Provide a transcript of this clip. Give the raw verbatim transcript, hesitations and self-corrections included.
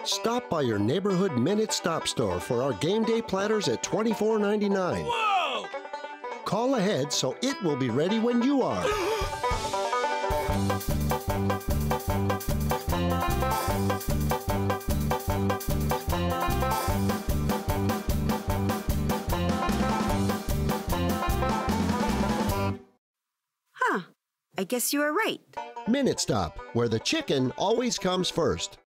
Stop by your neighborhood Minute Stop store for our game day platters at twenty-four ninety-nine. Whoa! Call ahead so it will be ready when you are. Huh. I guess you are right. Minute Stop, where the chicken always comes first.